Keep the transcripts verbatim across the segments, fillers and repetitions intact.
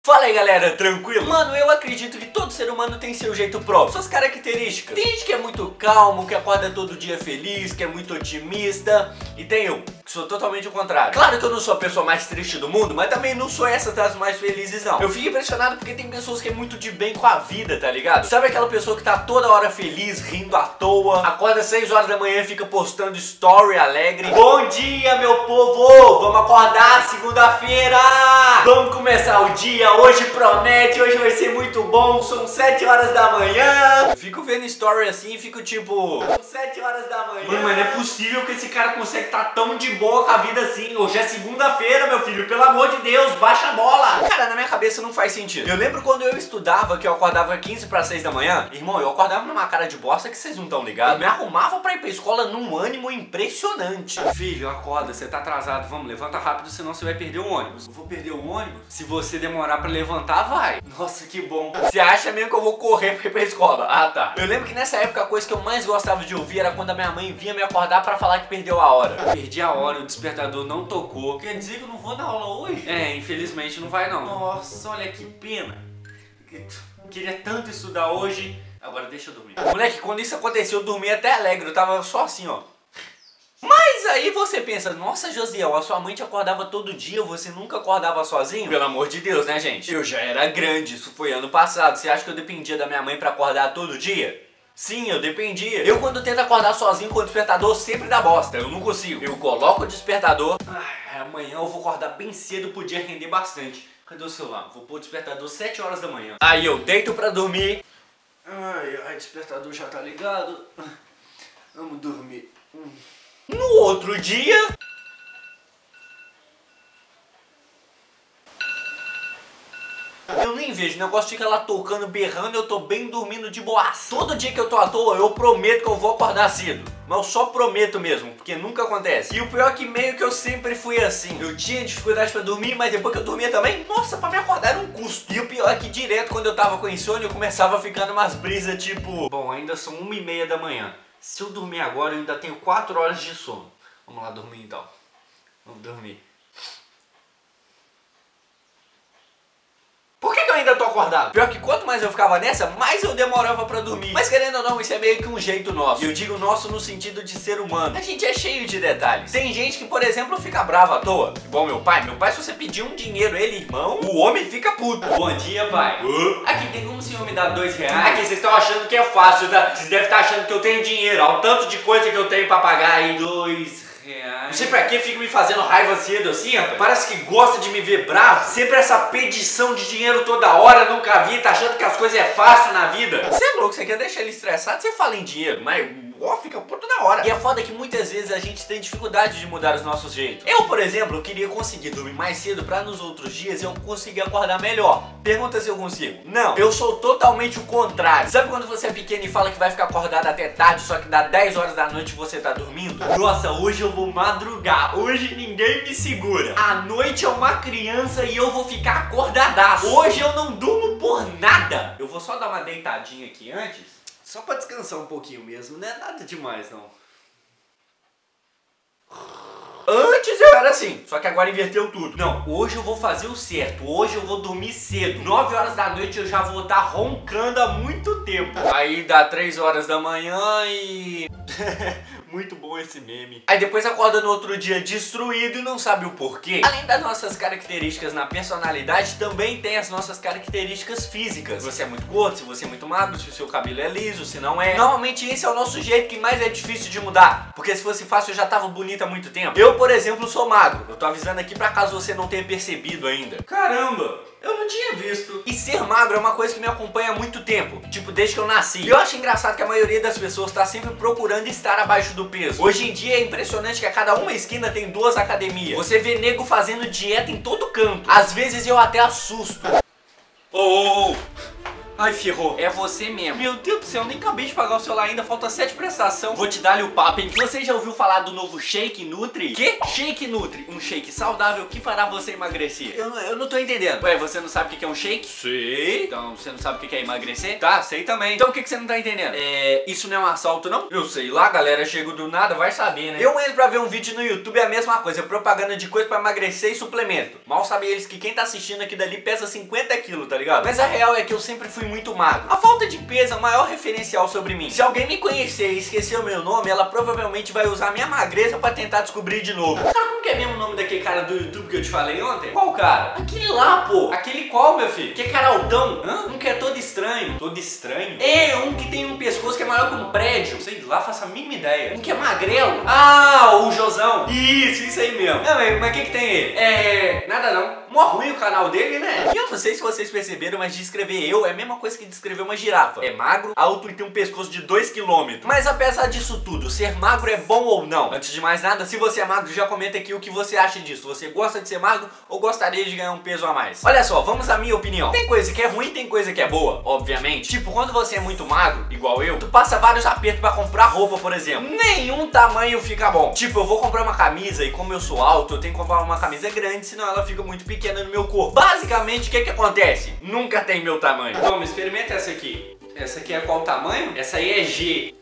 Fala aí galera, tranquilo? Mano, eu acredito que todo ser humano tem seu jeito próprio, suas características. Tem gente que é muito calmo, que acorda todo dia feliz, que é muito otimista. E tem eu, que sou totalmente o contrário. Claro que eu não sou a pessoa mais triste do mundo, mas também não sou essa das mais felizes não. Eu fico impressionado porque tem pessoas que é muito de bem com a vida, tá ligado? Sabe aquela pessoa que tá toda hora feliz, rindo à toa, acorda às seis horas da manhã e fica postando story alegre. Bom dia, meu povo! Vamos acordar segunda-feira! Vamos começar o dia! Hoje promete, hoje vai ser muito bom, são sete horas da manhã. Eu fico vendo story assim e fico tipo, são sete horas da manhã. Mano, mas não é possível que esse cara consegue estar tão de boa com a vida assim. Hoje é segunda-feira, meu filho, pelo amor de Deus, baixa a bola. Cara, na minha cabeça não faz sentido. Eu lembro quando eu estudava que eu acordava quinze para seis da manhã. Irmão, eu acordava numa cara de bosta que vocês não estão ligados. Eu me arrumava pra ir pra escola num ânimo impressionante. Filho, acorda, você tá atrasado, vamos, levanta rápido, senão você vai perder o ônibus. Eu vou perder o ônibus? Se você demorar pra levantar, vai. Nossa, que bom. Você acha mesmo que eu vou correr pra ir pra escola? Ah, tá. Eu lembro que nessa época a coisa que eu mais gostava de ouvir era quando a minha mãe vinha me acordar pra falar que perdeu a hora. Eu perdi a hora, o despertador não tocou. Quer dizer que eu não vou na aula hoje? É, infelizmente não vai não. Nossa, olha que pena. Queria tanto estudar hoje. Agora deixa eu dormir. Moleque, quando isso aconteceu eu dormi até alegre. Eu tava só assim, ó. Mas aí você pensa, nossa Josiel, a sua mãe te acordava todo dia, você nunca acordava sozinho? Pelo amor de Deus, né gente? Eu já era grande, isso foi ano passado. Você acha que eu dependia da minha mãe pra acordar todo dia? Sim, eu dependia. Eu quando tento acordar sozinho com o despertador sempre dá bosta, eu não consigo. Eu coloco o despertador, ai, amanhã eu vou acordar bem cedo, podia render bastante. Cadê o celular? Vou pôr o despertador sete horas da manhã. Aí eu deito pra dormir. Ai, ai, despertador já tá ligado. Vamos dormir. Hum. No outro dia... Eu nem vejo, o negócio fica lá tocando, berrando, eu tô bem dormindo de boaça. Todo dia que eu tô à toa, eu prometo que eu vou acordar cedo. Mas eu só prometo mesmo, porque nunca acontece. E o pior é que meio que eu sempre fui assim. Eu tinha dificuldade pra dormir, mas depois que eu dormia também, nossa, pra me acordar era um custo. E o pior é que direto, quando eu tava com insônia, eu começava a ficar numas brisas tipo... Bom, ainda são uma e meia da manhã. Se eu dormir agora, eu ainda tenho quatro horas de sono. Vamos lá dormir então. Vamos dormir. Por que que eu ainda tô acordado? Pior que quanto mais eu ficava nessa, mais eu demorava pra dormir. Mas querendo ou não, isso é meio que um jeito nosso. E eu digo nosso no sentido de ser humano. A gente é cheio de detalhes. Tem gente que, por exemplo, fica brava à toa. Igual meu pai. Meu pai, se você pedir um dinheiro, ele, irmão, o homem fica puto. Bom dia, pai. Uh. Aqui, tem como o senhor me dar dois reais? Aqui, vocês estão achando que é fácil, tá? Vocês devem estar achando que eu tenho dinheiro. Olha o tanto de coisa que eu tenho pra pagar aí. Dois reais. Não sei pra que fica me fazendo raiva cedo assim, rapaz. Parece que gosta de me ver bravo. Sempre essa pedição de dinheiro toda hora, nunca vi, tá achando que as coisas é fácil na vida. Você é louco, você quer deixar ele estressado, você fala em dinheiro, mas ó, fica puto na hora. E é foda que muitas vezes a gente tem dificuldade de mudar os nossos jeitos. Eu, por exemplo, queria conseguir dormir mais cedo pra nos outros dias eu conseguir acordar melhor. Pergunta se eu consigo. Não, eu sou totalmente o contrário. Sabe quando você é pequeno e fala que vai ficar acordado até tarde, só que dá dez horas da noite e você tá dormindo? Nossa, hoje eu vou madrugar, hoje ninguém me segura. A noite é uma criança e eu vou ficar acordadaço. Hoje eu não durmo por nada. Eu vou só dar uma deitadinha aqui antes, só pra descansar um pouquinho mesmo, não é nada demais não. Antes eu era assim, só que agora inverteu tudo. Não, hoje eu vou fazer o certo, hoje eu vou dormir cedo. nove horas da noite eu já vou estar roncando há muito tempo. Aí dá três horas da manhã e... Muito bom esse meme. Aí depois acorda no outro dia destruído e não sabe o porquê. Além das nossas características na personalidade, também tem as nossas características físicas. Se você é muito gordo, se você é muito magro, se o seu cabelo é liso, se não é. Normalmente esse é o nosso jeito que mais é difícil de mudar. Porque se fosse fácil eu já tava bonita há muito tempo. Eu, por exemplo, sou magro. Eu tô avisando aqui pra caso você não tenha percebido ainda. Caramba! Eu não tinha visto. E ser magro é uma coisa que me acompanha há muito tempo. Tipo, desde que eu nasci. E eu acho engraçado que a maioria das pessoas tá sempre procurando estar abaixo do peso. Hoje em dia é impressionante que a cada uma esquina tem duas academias. Você vê nego fazendo dieta em todo canto. Às vezes eu até assusto. Oh, oh, oh. Ai, ferrou. É você mesmo. Meu Deus do céu, eu nem acabei de pagar o celular ainda, falta sete prestação. Vou te dar-lhe o papo, hein? Você já ouviu falar do novo Shake Nutri? Que? Shake Nutri, um shake saudável que fará você emagrecer. Eu, eu não tô entendendo. Ué, você não sabe o que é um shake? Sei. Então, você não sabe o que é emagrecer? Tá, sei também. Então, o que, que você não tá entendendo? É, isso não é um assalto, não? Eu sei lá, galera, chego do nada, vai saber, né? Eu entro pra ver um vídeo no YouTube, é a mesma coisa, propaganda de coisa pra emagrecer e suplemento. Mal sabem eles que quem tá assistindo aqui dali pesa cinquenta quilos, tá ligado? Mas a real é que eu sempre fui muito magro. A falta de peso é o maior referencial sobre mim. Se alguém me conhecer e esquecer o meu nome, ela provavelmente vai usar a minha magreza pra tentar descobrir de novo. Sabe como que é mesmo o nome daquele cara do YouTube que eu te falei ontem? Qual cara? Aquele lá, pô. Aquele qual, meu filho? Que cara altão? Hã? Um que é todo estranho. Todo estranho? É, um que tem um pescoço que é maior que um prédio. Sei lá, faço a mínima ideia. Um que é magrelo. Ah, o Josão. Isso, isso aí mesmo. Não, mas o que que tem ele? É... nada não. Mó ruim o canal dele, né? E eu não sei se vocês perceberam, mas descrever eu é a mesma coisa que descrever uma girafa. É magro, alto e tem um pescoço de dois quilômetros. Mas apesar disso tudo, ser magro é bom ou não? Antes de mais nada, se você é magro, já comenta aqui o que você acha disso. Você gosta de ser magro ou gostaria de ganhar um peso a mais? Olha só, vamos à minha opinião. Tem coisa que é ruim, tem coisa que é boa, obviamente. Tipo, quando você é muito magro, igual eu, tu passa vários apertos pra comprar roupa, por exemplo. Nenhum tamanho fica bom. Tipo, eu vou comprar uma camisa e como eu sou alto, eu tenho que comprar uma camisa grande, senão ela fica muito pequena no meu corpo. Basicamente, o que que acontece? Nunca tem meu tamanho. Vamos, experimenta essa aqui. Essa aqui é qual tamanho? Essa aí é G.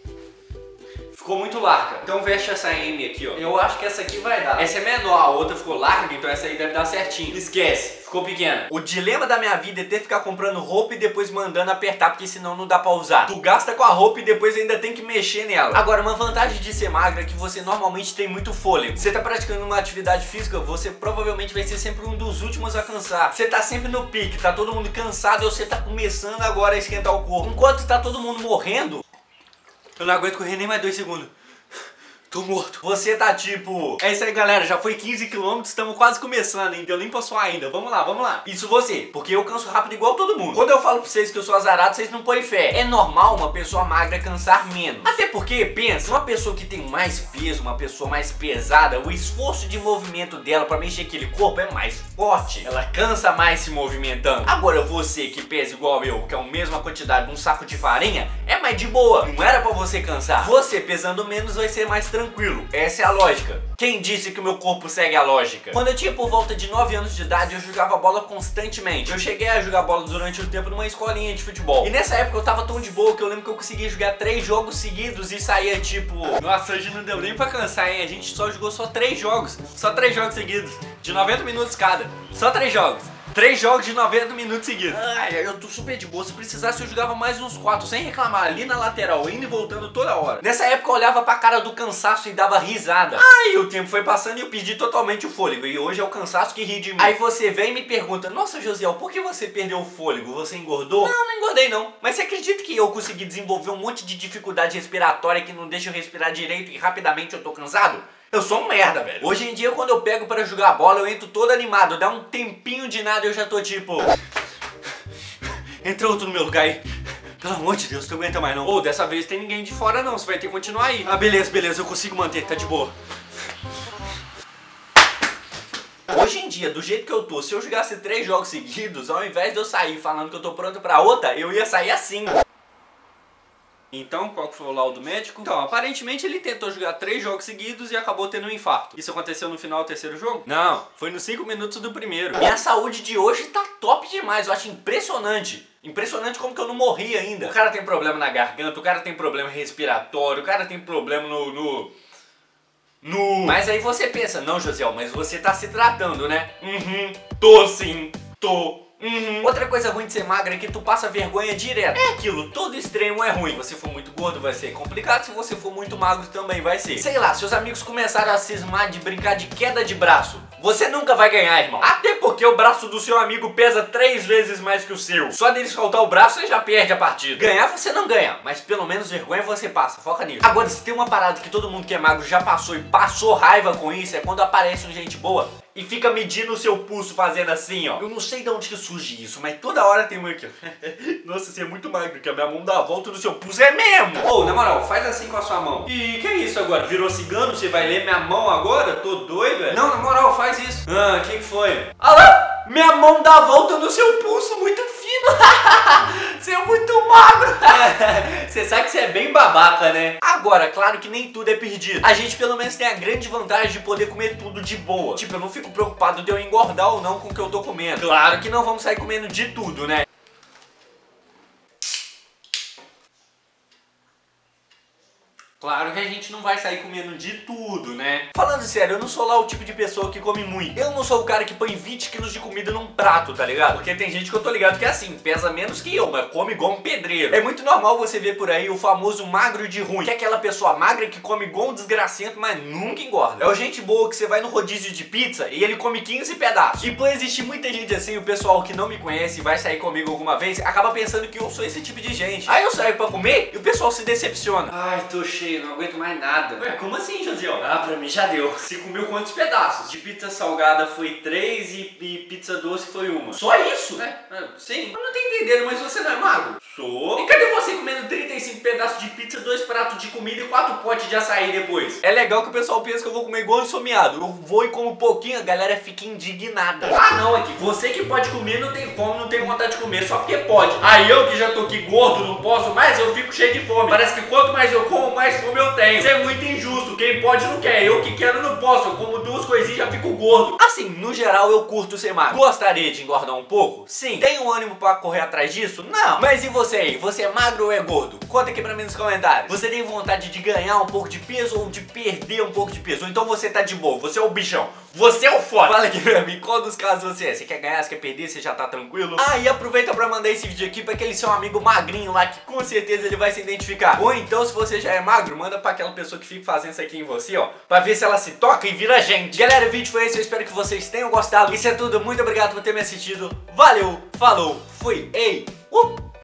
Ficou muito larga. Então veste essa M aqui, ó. Eu acho que essa aqui vai dar. Essa é menor, a outra ficou larga, então essa aí deve dar certinho. Esquece, ficou pequena. O dilema da minha vida é ter que ficar comprando roupa e depois mandando apertar, porque senão não dá pra usar. Tu gasta com a roupa e depois ainda tem que mexer nela. Agora, uma vantagem de ser magra é que você normalmente tem muito fôlego. Você tá praticando uma atividade física, você provavelmente vai ser sempre um dos últimos a cansar. Você tá sempre no pique, tá todo mundo cansado e você tá começando agora a esquentar o corpo. Enquanto tá todo mundo morrendo, eu não aguento correr nem mais dois segundos. Tô morto. Você tá tipo... É isso aí, galera. Já foi quinze quilômetros, estamos quase começando, hein? Deu nem pra suar ainda. Vamos lá, vamos lá. Isso você, porque eu canso rápido igual todo mundo. Quando eu falo pra vocês que eu sou azarado, vocês não põem fé. É normal uma pessoa magra cansar menos. Até porque, pensa, uma pessoa que tem mais peso, uma pessoa mais pesada, o esforço de movimento dela pra mexer aquele corpo é mais forte. Ela cansa mais se movimentando. Agora você que pesa igual eu, que é a mesma quantidade de um saco de farinha, é mais de boa. Não era pra você cansar. Você pesando menos vai ser mais tranquilo. Essa é a lógica. Quem disse que o meu corpo segue a lógica? Quando eu tinha por volta de nove anos de idade, eu jogava bola constantemente. Eu cheguei a jogar bola durante um tempo numa escolinha de futebol. E nessa época eu tava tão de boa que eu lembro que eu conseguia jogar três jogos seguidos e saía tipo... Nossa, hoje não deu nem pra cansar, hein? A gente só jogou só três jogos. Só três jogos seguidos. De noventa minutos cada. Só três jogos. Três jogos de noventa minutos seguidos. Ai, eu tô super de boa. Se precisasse eu jogava mais uns quatro, sem reclamar, ali na lateral, indo e voltando toda hora. Nessa época eu olhava pra cara do cansaço e dava risada. Aí o tempo foi passando e eu perdi totalmente o fôlego. E hoje é o cansaço que ri de mim. Aí você vem e me pergunta: nossa, Josiel, por que você perdeu o fôlego? Você engordou? Não, não engordei não. Mas você acredita que eu consegui desenvolver um monte de dificuldade respiratória que não deixa eu respirar direito e rapidamente eu tô cansado? Eu sou um merda, velho. Hoje em dia, quando eu pego pra jogar bola, eu entro todo animado. Dá um tempinho de nada e eu já tô tipo... Entra outro no meu lugar aí. Pelo amor de Deus, tu aguenta mais não. Ô, oh, dessa vez tem ninguém de fora não. Você vai ter que continuar aí. Ah, beleza, beleza. Eu consigo manter. Tá de boa. Hoje em dia, do jeito que eu tô, se eu jogasse três jogos seguidos, ao invés de eu sair falando que eu tô pronto pra outra, eu ia sair assim. Então, qual que foi o laudo médico? Então, aparentemente ele tentou jogar três jogos seguidos e acabou tendo um infarto. Isso aconteceu no final do terceiro jogo? Não, foi nos cinco minutos do primeiro. Minha saúde de hoje tá top demais, eu acho impressionante. Impressionante como que eu não morri ainda. O cara tem problema na garganta, o cara tem problema respiratório, o cara tem problema no... no... no... Mas aí você pensa, não, Josiel, mas você tá se tratando, né? Uhum, tô sim, tô... Uhum. Outra coisa ruim de ser magra é que tu passa vergonha direto. É aquilo, todo extremo é ruim. Se você for muito gordo vai ser complicado, se você for muito magro também vai ser. Sei lá, seus amigos começaram a cismar de brincar de queda de braço. Você nunca vai ganhar, irmão. Até porque o braço do seu amigo pesa três vezes mais que o seu. Só dele soltar o braço você já perde a partida. Ganhar você não ganha, mas pelo menos vergonha você passa, foca nisso. Agora, se tem uma parada que todo mundo que é magro já passou e passou raiva com isso, é quando aparece um gente boa e fica medindo o seu pulso fazendo assim, ó. Eu não sei de onde que surge isso, mas toda hora tem um aqui, ó. Nossa, você é muito magro, que a minha mão dá a volta no seu pulso. É mesmo! Ô, na moral, faz assim com a sua mão. E que é isso agora? Virou cigano? Você vai ler minha mão agora? Tô doido, velho? Não, na moral, faz isso. Ah, o que que foi? Ah lá! Minha mão dá a volta no seu pulso, muito fino. Você sabe que você é bem babaca, né? Agora, claro que nem tudo é perdido. A gente pelo menos tem a grande vantagem de poder comer tudo de boa. Tipo, eu não fico preocupado de eu engordar ou não com o que eu tô comendo. Claro que não vamos sair comendo de tudo, né? Claro que a gente não vai sair comendo de tudo, né? Falando sério, eu não sou lá o tipo de pessoa que come muito. Eu não sou o cara que põe vinte quilos de comida num prato, tá ligado? Porque tem gente que eu tô ligado que é assim, pesa menos que eu, mas come igual um pedreiro. É muito normal você ver por aí o famoso magro de ruim, que é aquela pessoa magra que come igual um desgracento, mas nunca engorda. É o gente boa que você vai no rodízio de pizza e ele come quinze pedaços. E por existir muita gente assim, o pessoal que não me conhece e vai sair comigo alguma vez, acaba pensando que eu sou esse tipo de gente. Aí eu saio pra comer e o pessoal se decepciona. Ai, tô cheio. Não aguento mais nada. Ué, como assim, Josiel? Ah, pra mim já deu. Você comeu quantos pedaços? De pizza salgada foi três e, e pizza doce foi uma. Só isso? É, é, sim. Eu não tô entendendo, mas você não é magro? Sou. E cadê você comendo trinta e cinco pedaços de pizza, dois pratos de comida e quatro potes de açaí depois? É legal que o pessoal pensa que eu vou comer igual ensomeado. Eu vou e como um pouquinho, a galera fica indignada. Ah, não, é que você que pode comer não tem fome, não tem vontade de comer, só porque pode. Aí eu que já tô aqui gordo, não posso mais, eu fico cheio de fome. Parece que quanto mais eu como, mais fome eu tenho. Isso é muito injusto, quem pode não quer, eu que quero não posso, eu como duas coisinhas e já fico gordo. Assim, no geral eu curto ser magro. Gostaria de engordar um pouco? Sim. Tenho ânimo pra correr atrás disso? Não. Mas e você aí, você é magro ou é gordo? Conta aqui pra mim nos comentários. Você tem vontade de ganhar um pouco de peso ou de perder um pouco de peso? Ou então você tá de boa, você é o bichão, você é o foda. Fala aqui pra mim, qual dos casos você é? Você quer ganhar, você quer perder, você já tá tranquilo? Ah, e aproveita pra mandar esse vídeo aqui pra aquele seu amigo magrinho lá que com certeza ele vai se identificar. Ou então, se você já é magro, manda pra aquela pessoa que fica fazendo isso aqui em você, ó, pra ver se ela se toca e vira gente. Galera, o vídeo foi esse, eu espero que vocês tenham gostado. Isso é tudo, muito obrigado por ter me assistido. Valeu, falou, fui, ei, uh!